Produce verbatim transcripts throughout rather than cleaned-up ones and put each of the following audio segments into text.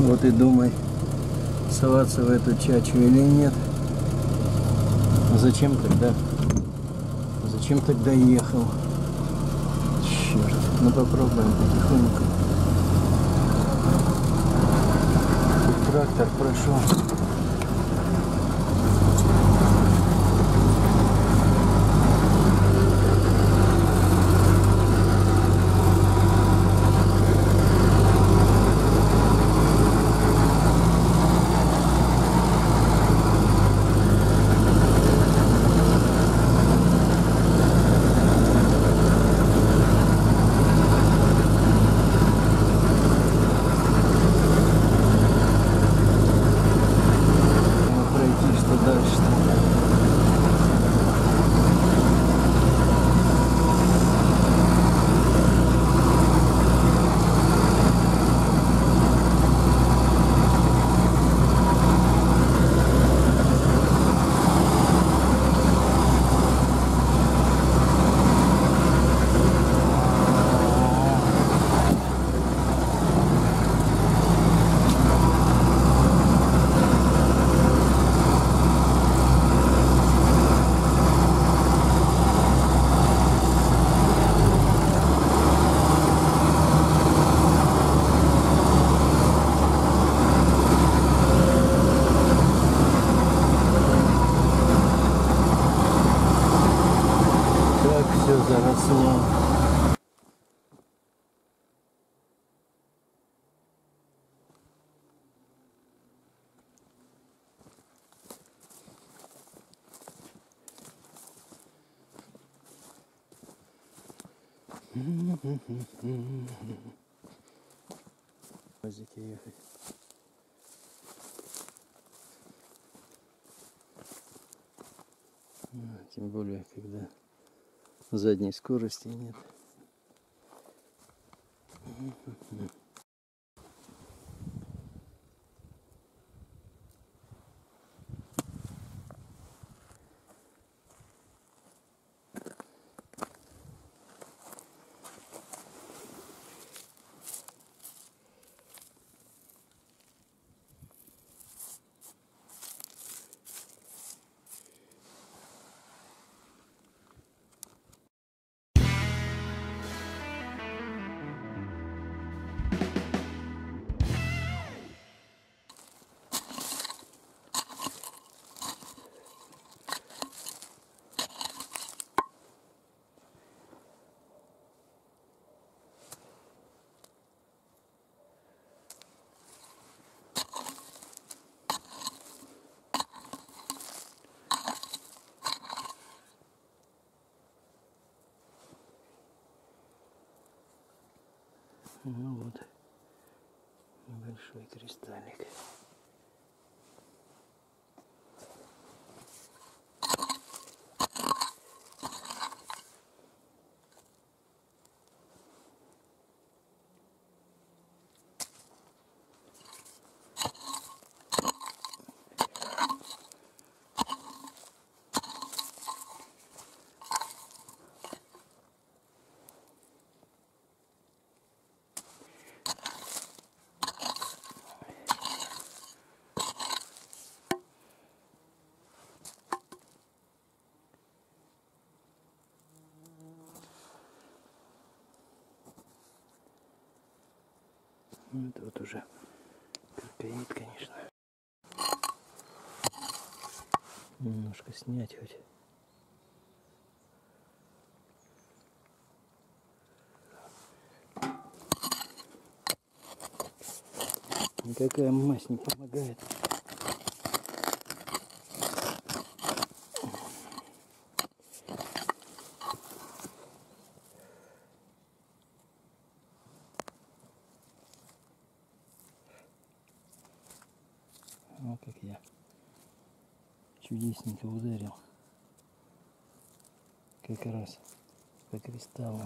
Вот и думай, соваться в эту чачу или нет. А зачем тогда? Зачем тогда ехал? Черт, ну попробуем потихоньку. Тут трактор прошел. Заросло. Возите ехать. Тем более, когда задней скорости нет. Ну вот, большой кристаллик. Ну, это вот уже каркаит, конечно. Немножко снять хоть. Никакая мазь не помогает. Вот как я чудесненько ударил. Как раз по кристаллу.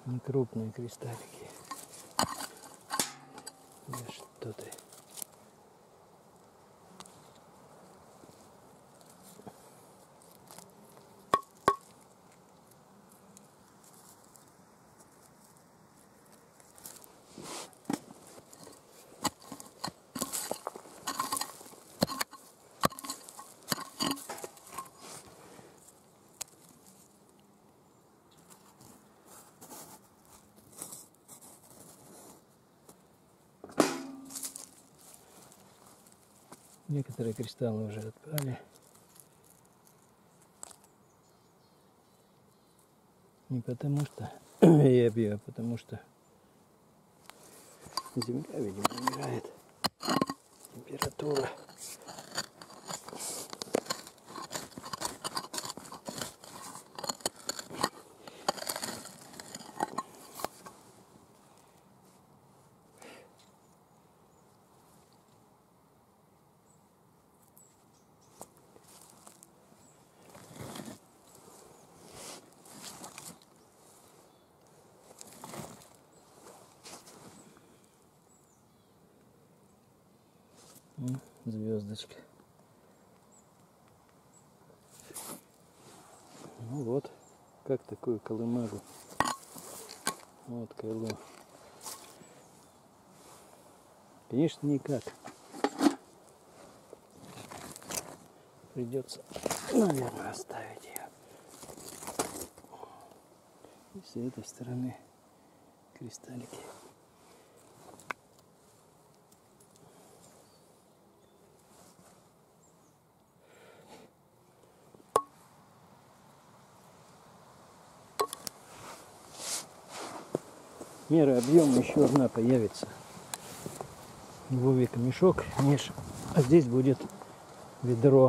Не крупные кристаллики. Да что ты. Некоторые кристаллы уже отпали. Не потому что я бью, а потому что земля, видимо, умирает. Температура. Звездочка. Ну вот, как такую колымагу. Вот кайло. Конечно, никак. Придется, наверное, оставить ее. И с этой стороны кристаллики. Мера объема еще одна появится. Вовика мешок, ниш, а здесь будет ведро.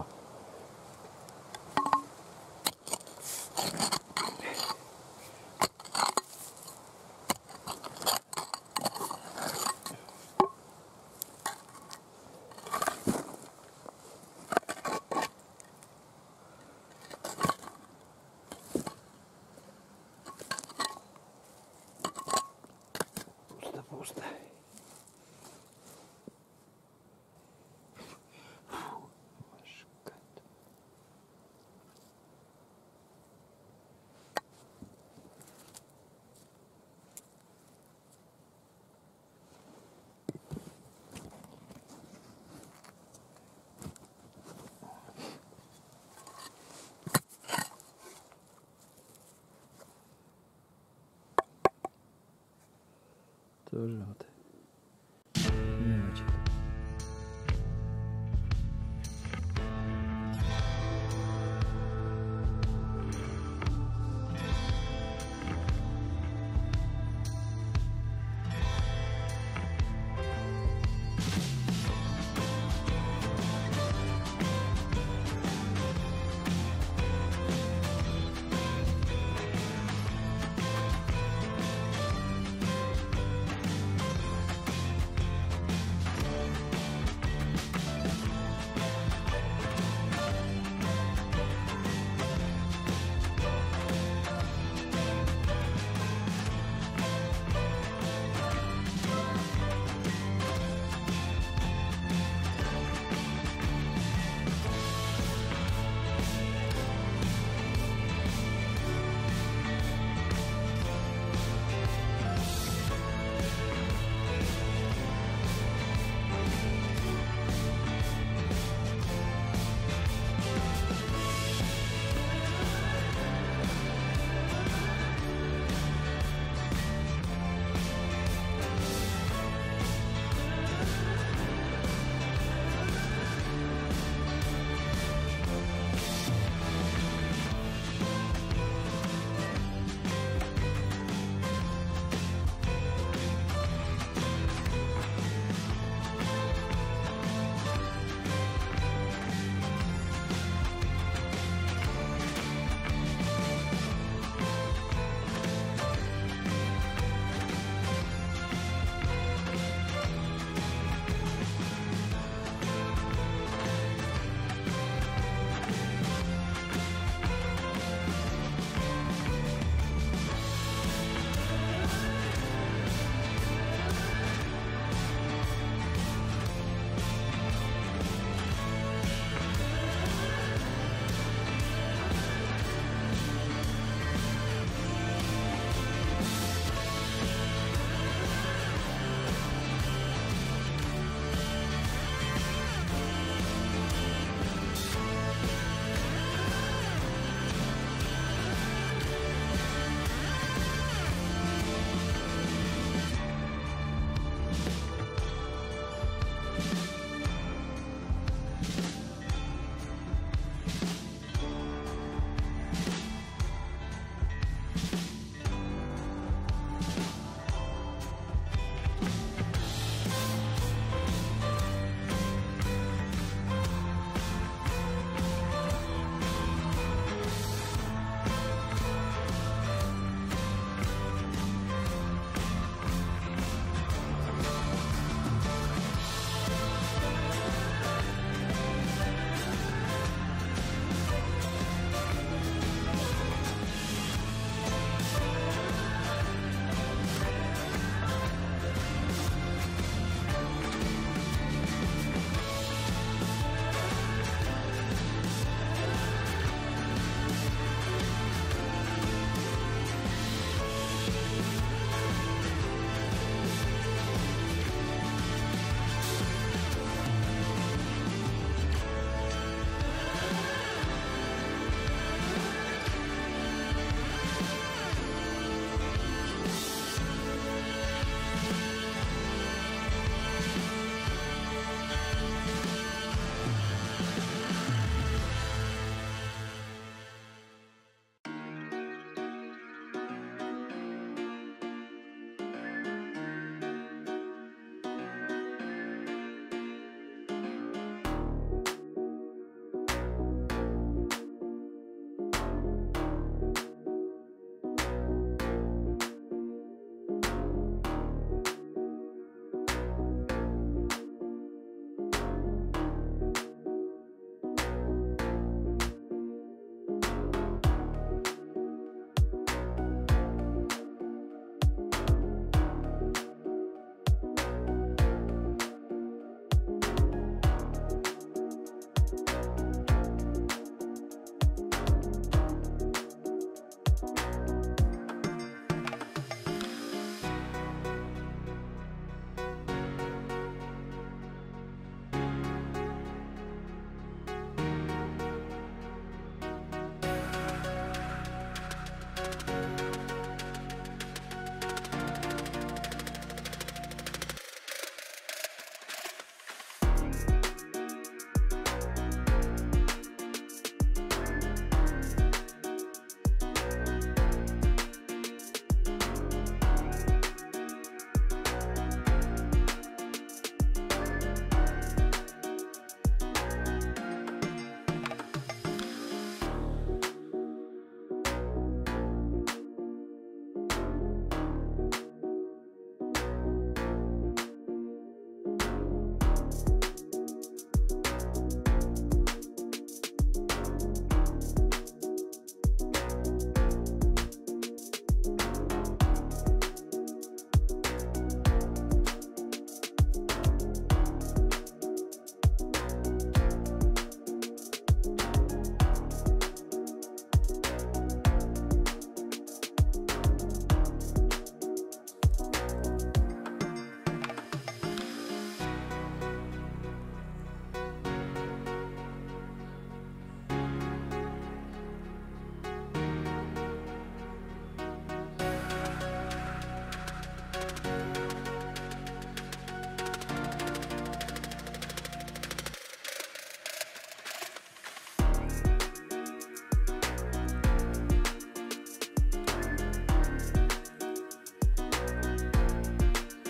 Пусто. Тоже вот мелочь.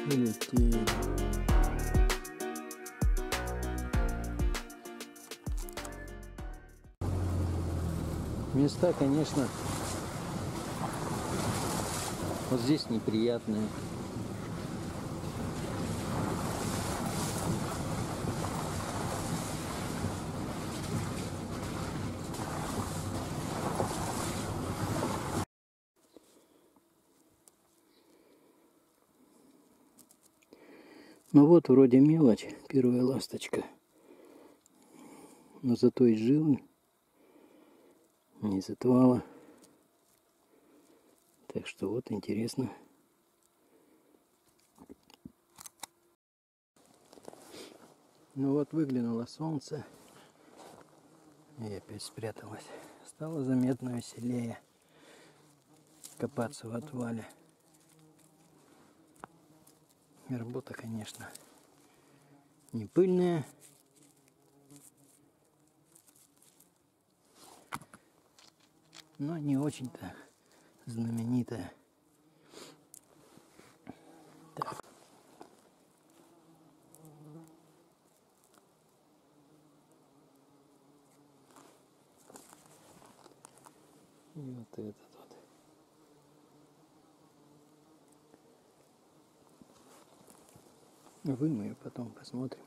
Улетели. Места, конечно, вот здесь неприятные. Ну вот, вроде мелочь, первая ласточка. Но зато и жилы, не из отвала. Так что вот интересно. Ну вот выглянуло солнце. И опять спряталось. Стало заметно веселее копаться в отвале. И работа, конечно, не пыльная. Но не очень-то знаменитая. Так. И вот этот вот. Вымою, потом посмотрим.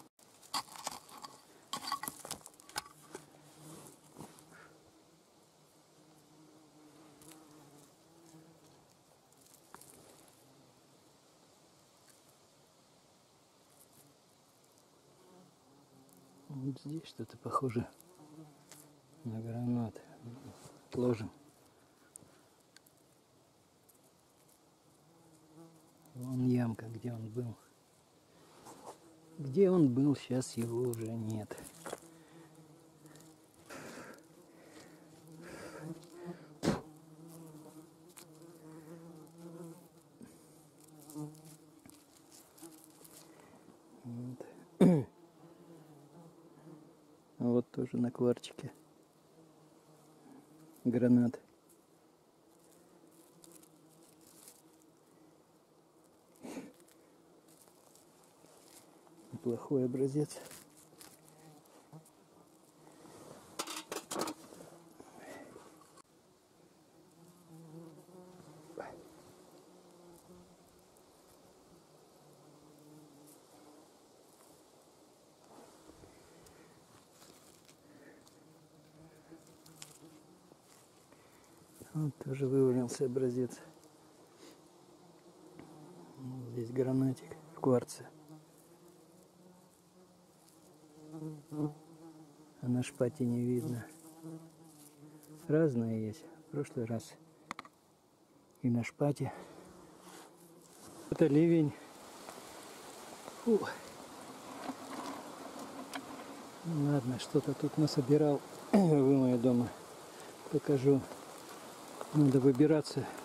Вот здесь что-то похоже на гранат. Отложим. Вон ямка, где он был. Где он был, сейчас его уже нет. Вот. А вот тоже на кварчике гранат. Неплохой образец. Вот тоже вывалился образец. Вот здесь гранатик в кварце. А на шпате не видно. Разные есть. В прошлый раз и на шпате. Это ливень. Фу. Ну, ладно, что-то тут насобирал. Вымою дома. Покажу. Надо выбираться